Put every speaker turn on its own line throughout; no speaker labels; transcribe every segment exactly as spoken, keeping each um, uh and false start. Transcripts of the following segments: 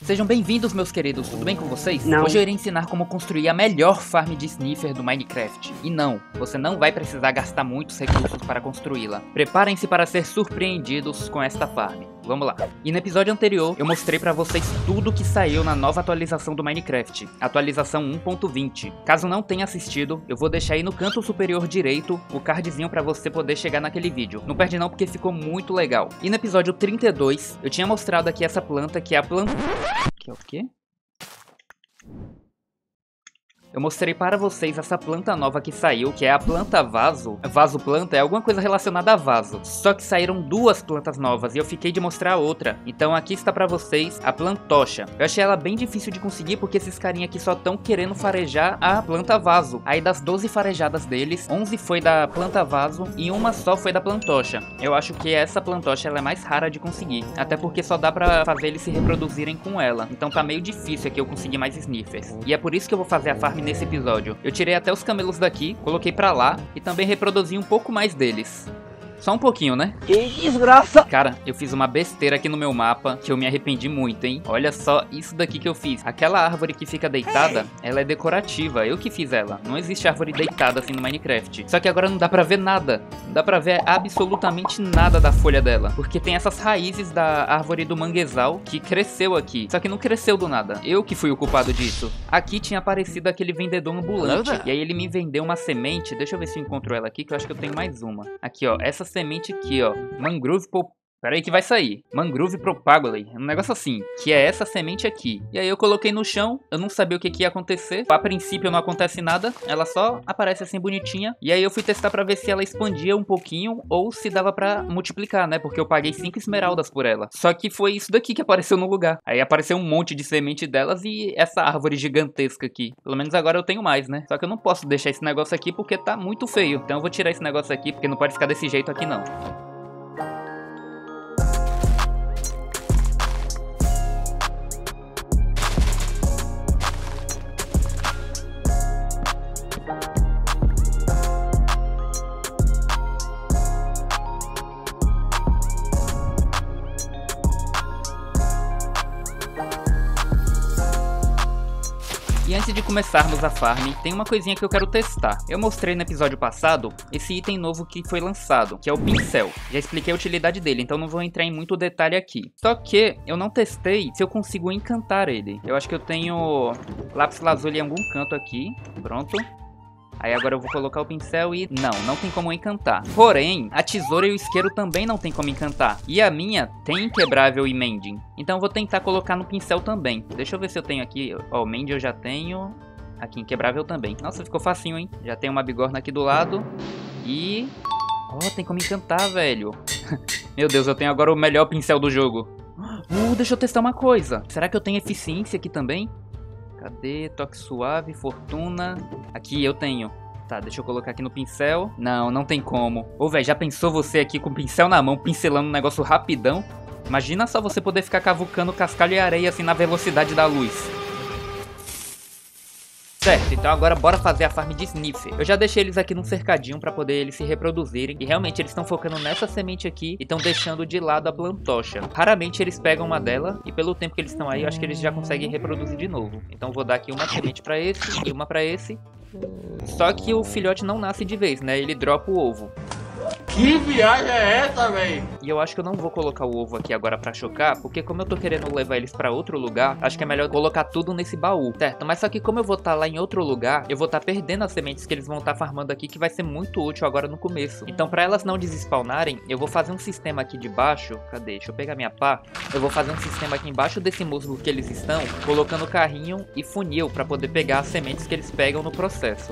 Sejam bem-vindos, meus queridos, tudo bem com vocês?
Não.
Hoje eu irei ensinar como construir a melhor farm de sniffer do Minecraft. E não, você não vai precisar gastar muitos recursos para construí-la. Preparem-se para ser surpreendidos com esta farm. Vamos lá. E no episódio anterior, eu mostrei pra vocês tudo que saiu na nova atualização do Minecraft, atualização um ponto vinte. Caso não tenha assistido, eu vou deixar aí no canto superior direito o cardzinho pra você poder chegar naquele vídeo. Não perde não, porque ficou muito legal. E no episódio trinta e dois, eu tinha mostrado aqui essa planta, que é a planta... Que é o quê? Eu mostrei para vocês essa planta nova que saiu, que é a planta vaso. Vaso planta é alguma coisa relacionada a vaso. Só que saíram duas plantas novas e eu fiquei de mostrar outra. Então aqui está para vocês a plantocha. Eu achei ela bem difícil de conseguir porque esses carinha aqui só estão querendo farejar a planta vaso. Aí das doze farejadas deles, onze foi da planta vaso e uma só foi da plantocha. Eu acho que essa plantocha ela é mais rara de conseguir. Até porque só dá para fazer eles se reproduzirem com ela. Então tá meio difícil aqui eu conseguir mais sniffers. E é por isso que eu vou fazer a farm nesse episódio. Eu tirei até os camelos daqui, coloquei pra lá e também reproduzi um pouco mais deles. Só um pouquinho, né?
Que desgraça!
Cara, eu fiz uma besteira aqui no meu mapa que eu me arrependi muito, hein? Olha só isso daqui que eu fiz. Aquela árvore que fica deitada, ela é decorativa. Eu que fiz ela. Não existe árvore deitada assim no Minecraft. Só que agora não dá pra ver nada. Não dá pra ver absolutamente nada da folha dela. Porque tem essas raízes da árvore do manguezal que cresceu aqui. Só que não cresceu do nada. Eu que fui o culpado disso. Aqui tinha aparecido aquele vendedor ambulante. E aí ele me vendeu uma semente. Deixa eu ver se eu encontro ela aqui, que eu acho que eu tenho mais uma. Aqui, ó. Essa semente aqui, ó, Mangrove Pop... Pera aí que vai sair. Mangrove Propagule. Um negócio assim, que é essa semente aqui. E aí eu coloquei no chão, eu não sabia o que, que ia acontecer. A princípio não acontece nada, ela só aparece assim bonitinha. E aí eu fui testar pra ver se ela expandia um pouquinho ou se dava pra multiplicar, né? Porque eu paguei cinco esmeraldas por ela. Só que foi isso daqui que apareceu no lugar. Aí apareceu um monte de semente delas e essa árvore gigantesca aqui. Pelo menos agora eu tenho mais, né? Só que eu não posso deixar esse negócio aqui porque tá muito feio. Então eu vou tirar esse negócio aqui porque não pode ficar desse jeito aqui não. E antes de começarmos a farm, tem uma coisinha que eu quero testar. Eu mostrei no episódio passado esse item novo que foi lançado, que é o pincel. Já expliquei a utilidade dele, então não vou entrar em muito detalhe aqui. Só que eu não testei se eu consigo encantar ele. Eu acho que eu tenho lápis lazuli em algum canto aqui. Pronto. Aí agora eu vou colocar o pincel e... Não, não tem como encantar. Porém, a tesoura e o isqueiro também não tem como encantar. E a minha tem inquebrável e mending. Então eu vou tentar colocar no pincel também. Deixa eu ver se eu tenho aqui... Ó, o mending eu já tenho. Aqui, inquebrável também. Nossa, ficou facinho, hein? Já tem uma bigorna aqui do lado. E... Ó, tem como encantar, velho. Meu Deus, eu tenho agora o melhor pincel do jogo. Uh, deixa eu testar uma coisa. Será que eu tenho eficiência aqui também? Cadê? Toque suave, fortuna. Aqui eu tenho. Tá, deixa eu colocar aqui no pincel. Não, não tem como. Ô, velho, já pensou você aqui com o pincel na mão, pincelando um negócio rapidão? Imagina só você poder ficar cavucando cascalho e areia assim na velocidade da luz. Certo, então agora bora fazer a farm de sniffer. Eu já deixei eles aqui num cercadinho pra poder eles se reproduzirem. E realmente eles estão focando nessa semente aqui e estão deixando de lado a plantocha. Raramente eles pegam uma dela e pelo tempo que eles estão aí, eu acho que eles já conseguem reproduzir de novo. Então vou dar aqui uma semente pra esse e uma pra esse. Só que o filhote não nasce de vez, né? Ele dropa o ovo.
Que viagem é essa, véi?
E eu acho que eu não vou colocar o ovo aqui agora pra chocar, porque como eu tô querendo levar eles pra outro lugar, acho que é melhor colocar tudo nesse baú, certo? Mas só que como eu vou estar lá em outro lugar, eu vou estar perdendo as sementes que eles vão estar farmando aqui, que vai ser muito útil agora no começo. Então pra elas não desespawnarem, eu vou fazer um sistema aqui de baixo. Cadê? Deixa eu pegar minha pá. Eu vou fazer um sistema aqui embaixo desse musgo que eles estão, colocando carrinho e funil pra poder pegar as sementes que eles pegam no processo.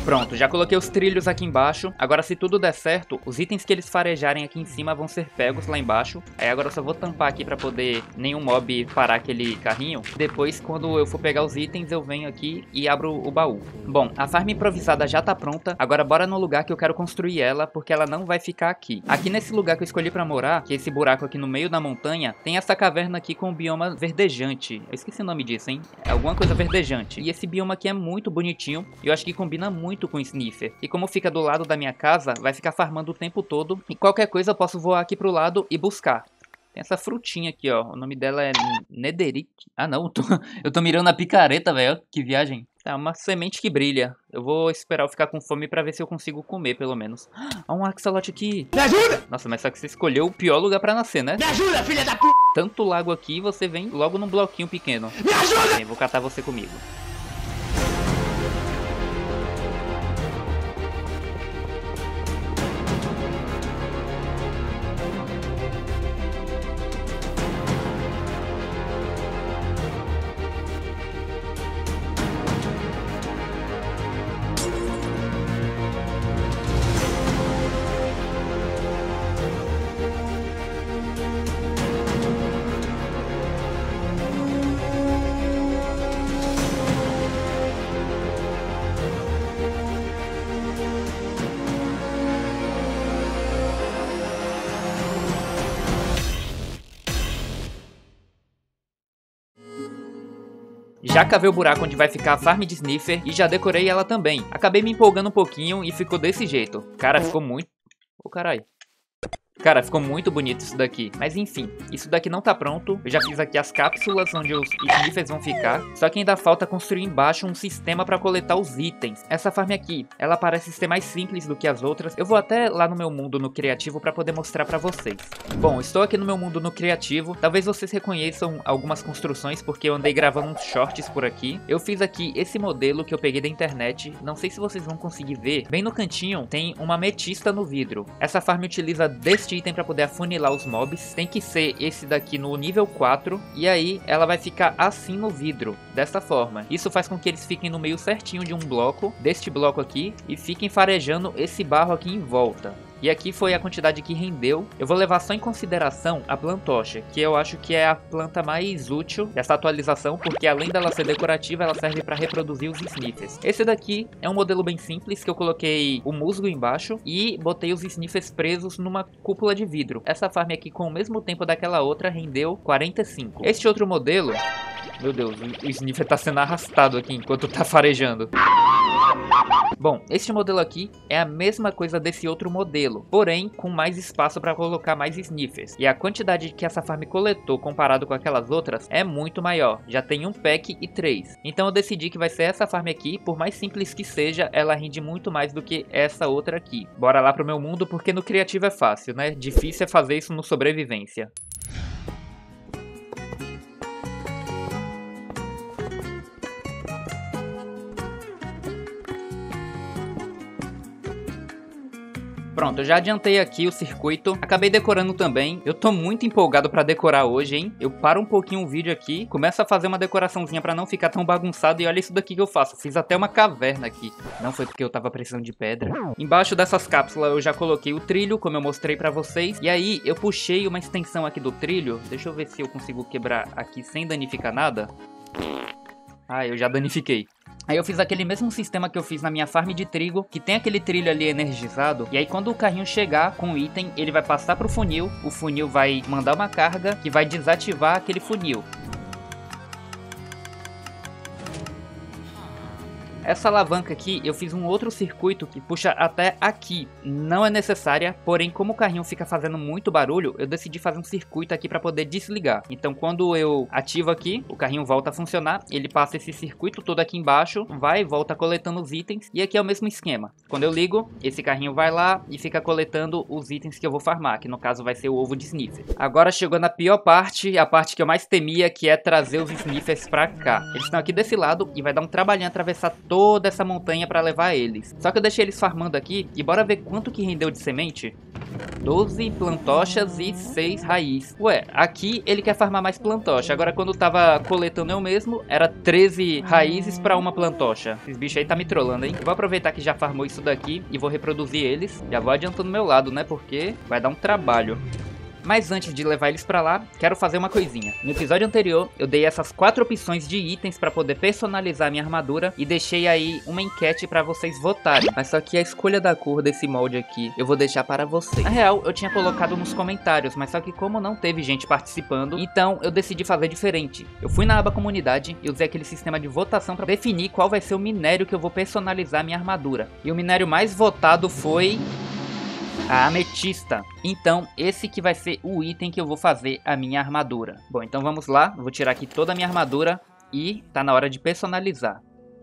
Pronto, já coloquei os trilhos aqui embaixo. Agora, se tudo der certo, os itens que eles farejarem aqui em cima vão ser pegos lá embaixo. Aí agora eu só vou tampar aqui pra poder nenhum mob parar aquele carrinho. Depois, quando eu for pegar os itens, eu venho aqui e abro o baú. Bom, a farm improvisada já tá pronta. Agora bora no lugar que eu quero construir ela, porque ela não vai ficar aqui. Aqui nesse lugar que eu escolhi pra morar, que é esse buraco aqui no meio da montanha, tem essa caverna aqui com o bioma verdejante. Eu esqueci o nome disso, hein? É alguma coisa verdejante. E esse bioma aqui é muito bonitinho. E eu acho que combina muito com o Sniffer. E como fica do lado da minha casa, vai ficar farmando o tempo todo. E qualquer coisa eu posso voar aqui pro lado e buscar. Tem essa frutinha aqui, ó. O nome dela é Nederite. Ah, não. Eu tô, eu tô mirando a picareta, velho. Que viagem. É uma semente que brilha. Eu vou esperar eu ficar com fome pra ver se eu consigo comer, pelo menos. Ah, um axolote aqui.
Me ajuda!
Nossa, mas só que você escolheu o pior lugar pra nascer, né?
Me ajuda, filha da p...
Tanto lago aqui, você vem logo num bloquinho pequeno.
Me ajuda!
Bem, vou catar você comigo. Já cavei o buraco onde vai ficar a farm de Sniffer e já decorei ela também. Acabei me empolgando um pouquinho e ficou desse jeito. Cara, ficou muito... Ô, caralho. Cara, ficou muito bonito isso daqui. Mas enfim, isso daqui não tá pronto. Eu já fiz aqui as cápsulas onde os Sniffers vão ficar. Só que ainda falta construir embaixo um sistema pra coletar os itens. Essa farm aqui, ela parece ser mais simples do que as outras. Eu vou até lá no meu mundo no criativo pra poder mostrar pra vocês. Bom, estou aqui no meu mundo no criativo. Talvez vocês reconheçam algumas construções porque eu andei gravando uns shorts por aqui. Eu fiz aqui esse modelo que eu peguei da internet. Não sei se vocês vão conseguir ver. Bem no cantinho tem uma ametista no vidro. Essa farm utiliza deste item para poder afunilar os mobs. Tem que ser esse daqui no nível quatro. E aí ela vai ficar assim no vidro, dessa forma. Isso faz com que eles fiquem no meio certinho de um bloco, deste bloco aqui, e fiquem farejando esse barro aqui em volta. E aqui foi a quantidade que rendeu. Eu vou levar só em consideração a plantocha, que eu acho que é a planta mais útil dessa atualização, porque além dela ser decorativa, ela serve para reproduzir os Sniffers. Esse daqui é um modelo bem simples, que eu coloquei o musgo embaixo e botei os Sniffers presos numa cúpula de vidro. Essa farm aqui, com o mesmo tempo daquela outra, rendeu quarenta e cinco. Este outro modelo... Meu Deus, o Sniffer tá sendo arrastado aqui enquanto tá farejando. Bom, este modelo aqui é a mesma coisa desse outro modelo, porém com mais espaço para colocar mais Sniffers. E a quantidade que essa farm coletou comparado com aquelas outras é muito maior, já tem um pack e três. Então eu decidi que vai ser essa farm aqui, por mais simples que seja, ela rende muito mais do que essa outra aqui. Bora lá pro meu mundo, porque no criativo é fácil, né? Difícil é fazer isso no sobrevivência. Pronto, eu já adiantei aqui o circuito, acabei decorando também. Eu tô muito empolgado pra decorar hoje, hein? Eu paro um pouquinho o vídeo aqui, começo a fazer uma decoraçãozinha pra não ficar tão bagunçado. E olha isso daqui que eu faço, fiz até uma caverna aqui. Não foi porque eu tava precisando de pedra. Embaixo dessas cápsulas eu já coloquei o trilho, como eu mostrei pra vocês. E aí eu puxei uma extensão aqui do trilho. Deixa eu ver se eu consigo quebrar aqui sem danificar nada. Ah, eu já danifiquei. Aí eu fiz aquele mesmo sistema que eu fiz na minha farm de trigo, que tem aquele trilho ali energizado. E aí quando o carrinho chegar com o item, ele vai passar pro funil. O funil vai mandar uma carga que vai desativar aquele funil. Essa alavanca aqui, eu fiz um outro circuito que puxa até aqui. Não é necessária, porém como o carrinho fica fazendo muito barulho, eu decidi fazer um circuito aqui para poder desligar. Então quando eu ativo aqui, o carrinho volta a funcionar, ele passa esse circuito todo aqui embaixo, vai e volta coletando os itens, e aqui é o mesmo esquema. Quando eu ligo, esse carrinho vai lá e fica coletando os itens que eu vou farmar, que no caso vai ser o ovo de Sniffer. Agora chegou na pior parte, a parte que eu mais temia, que é trazer os Sniffers pra cá. Eles estão aqui desse lado e vai dar um trabalhinho atravessar todo toda essa montanha pra levar eles. Só que eu deixei eles farmando aqui e bora ver quanto que rendeu de semente. doze plantochas e seis raiz. Ué, aqui ele quer farmar mais plantocha. Agora quando eu tava coletando eu mesmo, era treze raízes pra uma plantocha. Esses bichos aí tá me trollando, hein? Eu vou aproveitar que já farmou isso daqui e vou reproduzir eles. Já vou adiantando meu lado, né? Porque vai dar um trabalho. Mas antes de levar eles pra lá, quero fazer uma coisinha. No episódio anterior, eu dei essas quatro opções de itens pra poder personalizar a minha armadura e deixei aí uma enquete pra vocês votarem. Mas só que a escolha da cor desse molde aqui, eu vou deixar para vocês. Na real, eu tinha colocado nos comentários, mas só que como não teve gente participando, então eu decidi fazer diferente. Eu fui na aba comunidade e usei aquele sistema de votação pra definir qual vai ser o minério que eu vou personalizar a minha armadura. E o minério mais votado foi... a ametista. Então esse que vai ser o item que eu vou fazer a minha armadura. Bom, então vamos lá. Eu vou tirar aqui toda a minha armadura e tá na hora de personalizar.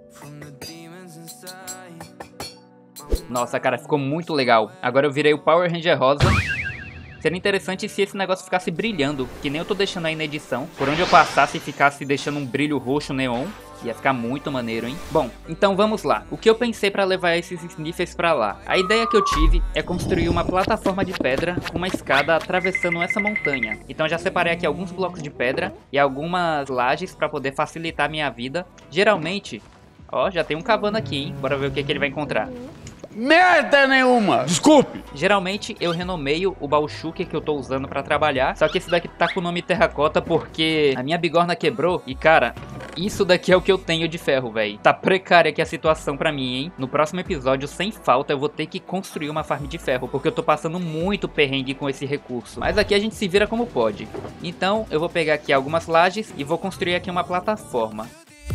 Nossa, cara, ficou muito legal. Agora eu virei o Power Ranger rosa. Seria interessante se esse negócio ficasse brilhando, que nem eu tô deixando aí na edição. Por onde eu passasse ficasse deixando um brilho roxo neon. Ia ficar muito maneiro, hein? Bom, então vamos lá. O que eu pensei pra levar esses sniffers pra lá? A ideia que eu tive é construir uma plataforma de pedra com uma escada atravessando essa montanha. Então já separei aqui alguns blocos de pedra e algumas lajes pra poder facilitar a minha vida. Geralmente, ó, já tem um cavando aqui, hein? Bora ver o que, que ele vai encontrar.
Merda nenhuma! Desculpe!
Geralmente eu renomeio o baú shulker que eu tô usando pra trabalhar. Só que esse daqui tá com o nome terracota porque a minha bigorna quebrou. E cara, isso daqui é o que eu tenho de ferro, velho. Tá precária aqui a situação pra mim, hein? No próximo episódio, sem falta, eu vou ter que construir uma farm de ferro. Porque eu tô passando muito perrengue com esse recurso. Mas aqui a gente se vira como pode. Então eu vou pegar aqui algumas lajes e vou construir aqui uma plataforma.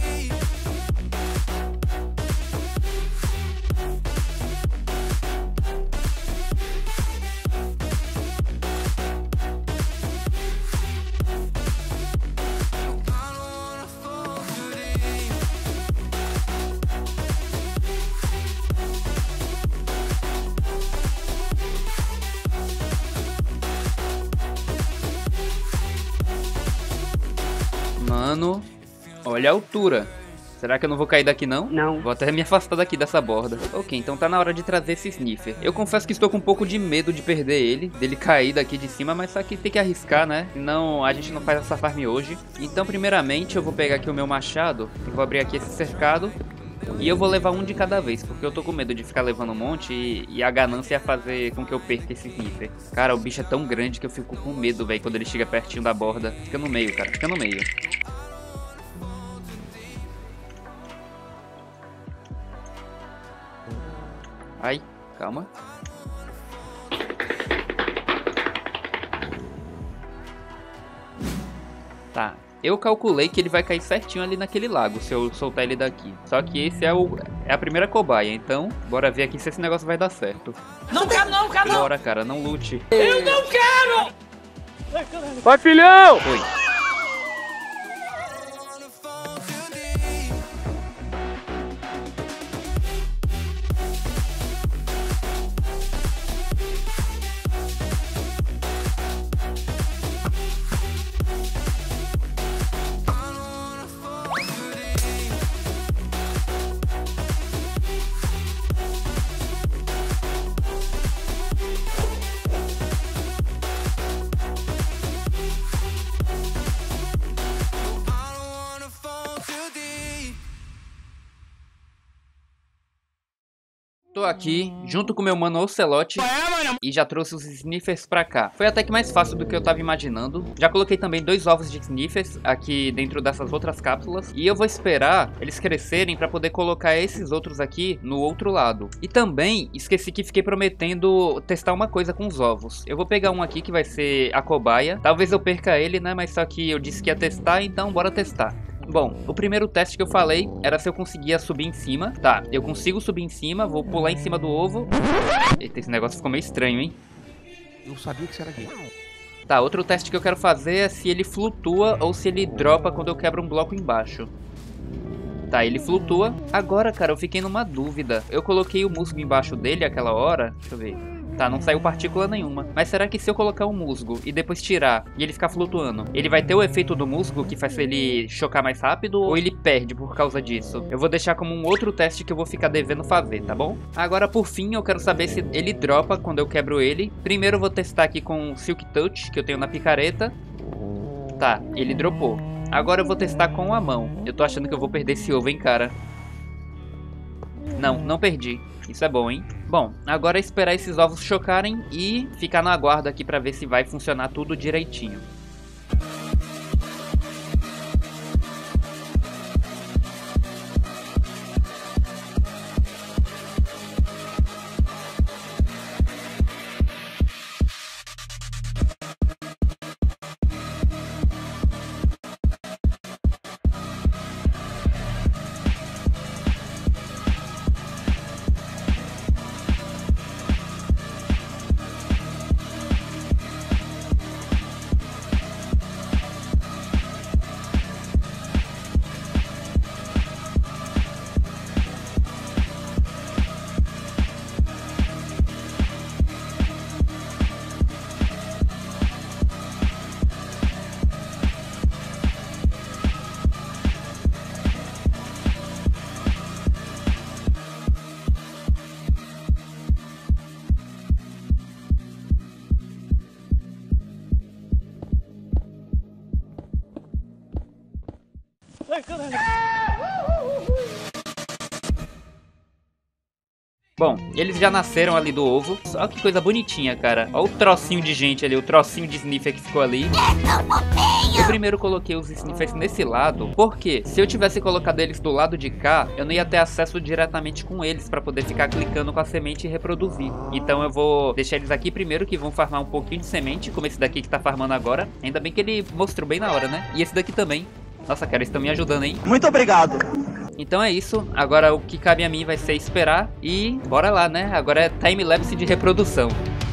Mano, olha a altura. Será que eu não vou cair daqui não?
Não.
Vou até me afastar daqui dessa borda. Ok, então tá na hora de trazer esse sniffer. Eu confesso que estou com um pouco de medo de perder ele, dele cair daqui de cima, mas só que tem que arriscar, né? Senão a gente não faz essa farm hoje. Então primeiramente eu vou pegar aqui o meu machado, eu vou abrir aqui esse cercado. E eu vou levar um de cada vez, porque eu tô com medo de ficar levando um monte e, e a ganância é fazer com que eu perca esse sniffer. Cara, o bicho é tão grande que eu fico com medo, velho, quando ele chega pertinho da borda. Fica no meio, cara, fica no meio. Ai, calma. Tá. Eu calculei que ele vai cair certinho ali naquele lago, se eu soltar ele daqui. Só que esse é, o, é a primeira cobaia, então bora ver aqui se esse negócio vai dar certo.
Não quero não, quero não!
Bora, cara, não lute.
Eu não quero!
Vai, filhão!
Foi. Tô aqui, junto com meu mano Ocelote, e já trouxe os sniffers pra cá. Foi até que mais fácil do que eu tava imaginando. Já coloquei também dois ovos de sniffers aqui dentro dessas outras cápsulas. E eu vou esperar eles crescerem pra poder colocar esses outros aqui no outro lado. E também, esqueci que fiquei prometendo testar uma coisa com os ovos. Eu vou pegar um aqui que vai ser a cobaia. Talvez eu perca ele, né? Mas só que eu disse que ia testar, então bora testar. Bom, o primeiro teste que eu falei era se eu conseguia subir em cima. Tá, eu consigo subir em cima, vou pular em cima do ovo. Eita, esse negócio ficou meio estranho, hein?
Eu sabia que você era gay.
Tá, outro teste que eu quero fazer é se ele flutua ou se ele dropa quando eu quebro um bloco embaixo. Tá, ele flutua. Agora, cara, eu fiquei numa dúvida. Eu coloquei o musgo embaixo dele aquela hora. Deixa eu ver. Tá, não saiu partícula nenhuma. Mas será que se eu colocar um musgo e depois tirar e ele ficar flutuando, ele vai ter o efeito do musgo que faz ele chocar mais rápido ou ele perde por causa disso? Eu vou deixar como um outro teste que eu vou ficar devendo fazer, tá bom? Agora por fim eu quero saber se ele dropa quando eu quebro ele. Primeiro eu vou testar aqui com o Silk Touch que eu tenho na picareta. Tá, ele dropou. Agora eu vou testar com a mão. Eu tô achando que eu vou perder esse ovo, hein, cara. Não, não perdi. Isso é bom, hein? Bom, agora é esperar esses ovos chocarem e ficar no aguardo aqui pra ver se vai funcionar tudo direitinho. Bom, eles já nasceram ali do ovo. Olha que coisa bonitinha, cara. Olha o trocinho de gente ali, o trocinho de sniffer que ficou ali. Eu primeiro coloquei os sniffers nesse lado, porque se eu tivesse colocado eles do lado de cá, eu não ia ter acesso diretamente com eles pra poder ficar clicando com a semente e reproduzir. Então eu vou deixar eles aqui primeiro, que vão farmar um pouquinho de semente, como esse daqui que tá farmando agora. Ainda bem que ele mostrou bem na hora, né? E esse daqui também. Nossa, cara, eles estão me ajudando, hein?
Muito obrigado.
Então é isso, agora o que cabe a mim vai ser esperar e bora lá, né? Agora é time-lapse de reprodução.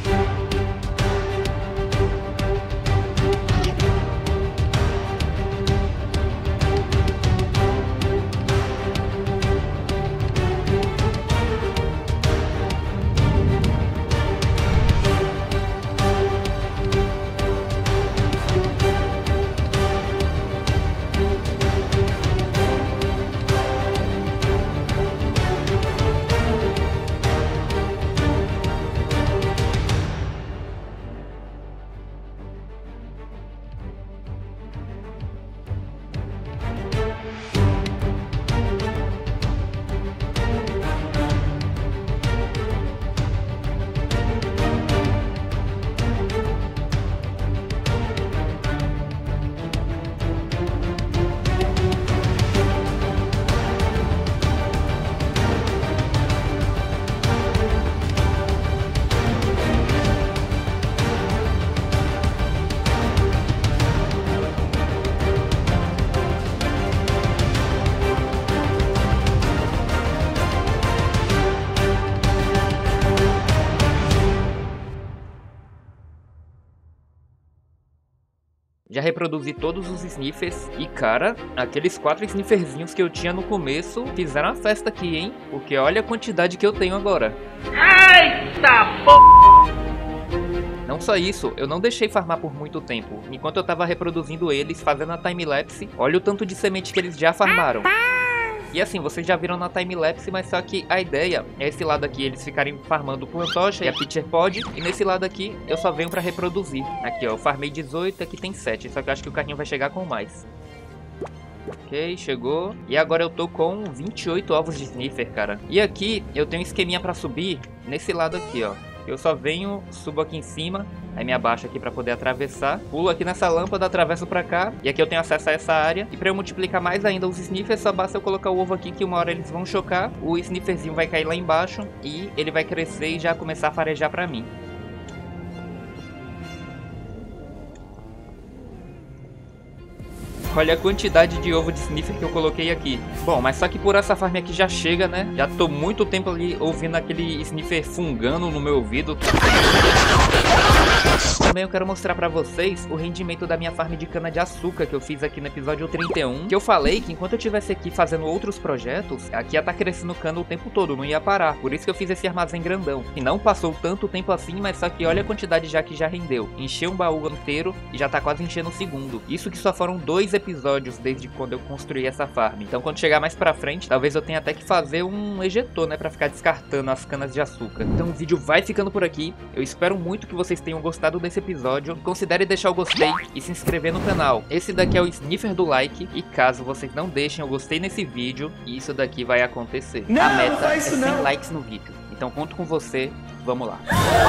Já reproduzi todos os sniffers e, cara, aqueles quatro snifferzinhos que eu tinha no começo fizeram a festa aqui, hein? Porque olha a quantidade que eu tenho agora.
Eita, p...
Não só isso, eu não deixei farmar por muito tempo. Enquanto eu tava reproduzindo eles, fazendo a time-lapse, olha o tanto de semente que eles já farmaram. E assim, vocês já viram na time-lapse, mas só que a ideia é esse lado aqui, eles ficarem farmando Plantocha e a Pitcher Pod. E nesse lado aqui, eu só venho pra reproduzir. Aqui ó, eu farmei dezoito, aqui tem sete, só que eu acho que o carrinho vai chegar com mais. Ok, chegou. E agora eu tô com vinte e oito ovos de sniffer, cara. E aqui, eu tenho um esqueminha pra subir nesse lado aqui, ó. Eu só venho, subo aqui em cima, aí me abaixo aqui pra poder atravessar. Pulo aqui nessa lâmpada, atravesso pra cá. E aqui eu tenho acesso a essa área. E pra eu multiplicar mais ainda os sniffers, só basta eu colocar o ovo aqui, que uma hora eles vão chocar. O snifferzinho vai cair lá embaixo e ele vai crescer e já começar a farejar pra mim. Olha a quantidade de ovo de sniffer que eu coloquei aqui. Bom, mas só que por essa farm aqui já chega, né? Já tô muito tempo ali ouvindo aquele sniffer fungando no meu ouvido. também eu quero mostrar pra vocês o rendimento da minha farm de cana de açúcar que eu fiz aqui no episódio trinta e um, que eu falei que enquanto eu estivesse aqui fazendo outros projetos, aqui ia estar crescendo cana o tempo todo, não ia parar. Por isso que eu fiz esse armazém grandão. E não passou tanto tempo assim, mas só que olha a quantidade já que já rendeu. Encheu um baú inteiro e já tá quase enchendo o segundo. Isso que só foram dois episódios desde quando eu construí essa farm. Então quando chegar mais pra frente, talvez eu tenha até que fazer um ejetor, né, pra ficar descartando as canas de açúcar. Então o vídeo vai ficando por aqui. Eu espero muito que vocês tenham gostado desse episódio. Considere deixar o gostei e se inscrever no canal. Esse daqui é o sniffer do like. E caso vocês não deixem o gostei nesse vídeo, isso daqui vai acontecer. Não, a meta é cem likes no vídeo. Então conto com você. Vamos lá.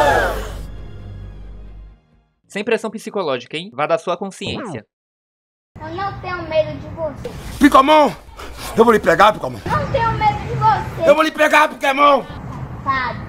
Sem pressão psicológica, hein? Vá da sua consciência.
Eu não tenho medo de você.
Picomon! Eu vou lhe pegar, Picomon!
Não tenho medo de você.
Eu vou lhe pegar, Pokémon!
Safado.